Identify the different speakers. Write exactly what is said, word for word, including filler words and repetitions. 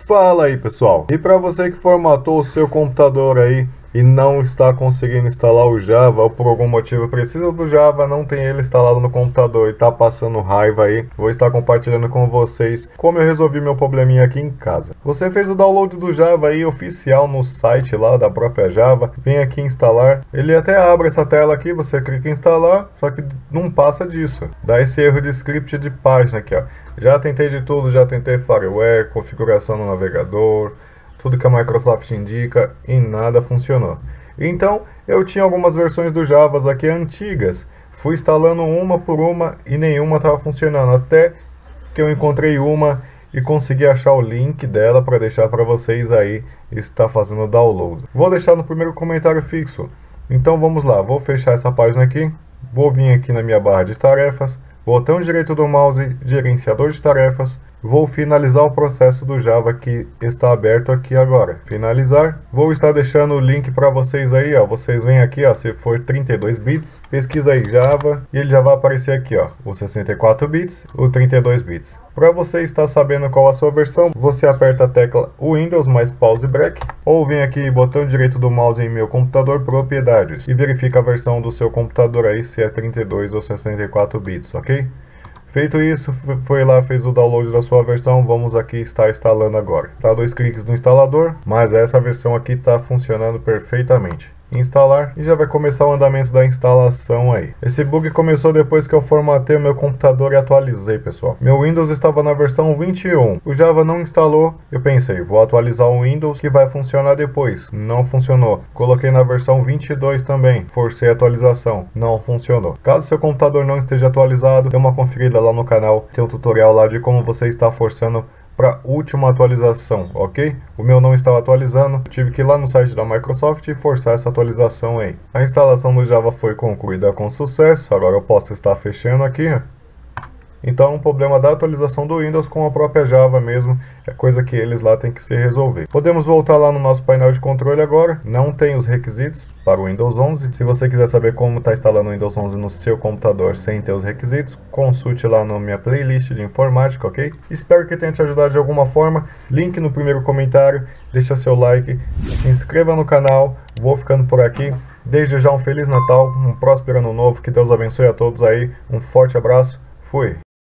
Speaker 1: Fala aí, pessoal, e para você que formatou o seu computador aí e não está conseguindo instalar o Java, ou por algum motivo precisa do Java, não tem ele instalado no computador e está passando raiva aí, vou estar compartilhando com vocês como eu resolvi meu probleminha aqui em casa. Você fez o download do Java aí oficial no site lá da própria Java, vem aqui instalar, ele até abre essa tela aqui, você clica em instalar, só que não passa disso, dá esse erro de script de página aqui, ó. Já tentei de tudo, já tentei fireware, configuração no navegador, tudo que a Microsoft indica e nada funcionou. Então, eu tinha algumas versões do Java aqui antigas, fui instalando uma por uma e nenhuma estava funcionando, até que eu encontrei uma e consegui achar o link dela para deixar para vocês aí estar fazendo o download. Vou deixar no primeiro comentário fixo. Então vamos lá, vou fechar essa página aqui, vou vir aqui na minha barra de tarefas, botão direito do mouse, gerenciador de tarefas, vou finalizar o processo do Java que está aberto aqui agora. Finalizar, vou estar deixando o link para vocês aí, ó. Vocês vêm aqui, ó, se for trinta e dois bits, pesquisa aí Java e ele já vai aparecer aqui, ó, o sessenta e quatro bits, o trinta e dois bits. Para você estar sabendo qual a sua versão, você aperta a tecla Windows mais pause break, ou vem aqui botão direito do mouse em meu computador, propriedades, e verifica a versão do seu computador aí se é trinta e dois ou sessenta e quatro bits, ok? Feito isso, foi lá, fez o download da sua versão, vamos aqui estar instalando agora. Dá dois cliques no instalador, mas essa versão aqui está funcionando perfeitamente. Instalar e já vai começar o andamento da instalação aí. Esse bug começou depois que eu formatei o meu computador e atualizei, pessoal. Meu Windows estava na versão vinte e um. O Java não instalou. Eu pensei, vou atualizar o Windows que vai funcionar depois. Não funcionou. Coloquei na versão vinte e dois também. Forcei a atualização. Não funcionou. Caso seu computador não esteja atualizado, dê uma conferida lá no canal. Tem um tutorial lá de como você está forçando para última atualização, ok? O meu não estava atualizando, tive que ir lá no site da Microsoft e forçar essa atualização aí. A instalação do Java foi concluída com sucesso, agora eu posso estar fechando aqui. Então, o problema da atualização do Windows com a própria Java mesmo, é coisa que eles lá têm que se resolver. Podemos voltar lá no nosso painel de controle agora, não tem os requisitos para o Windows onze. Se você quiser saber como está instalando o Windows onze no seu computador sem ter os requisitos, consulte lá na minha playlist de informática, ok? Espero que tenha te ajudado de alguma forma, link no primeiro comentário, deixa seu like, se inscreva no canal, vou ficando por aqui. Desde já um Feliz Natal, um próspero Ano Novo, que Deus abençoe a todos aí, um forte abraço, fui!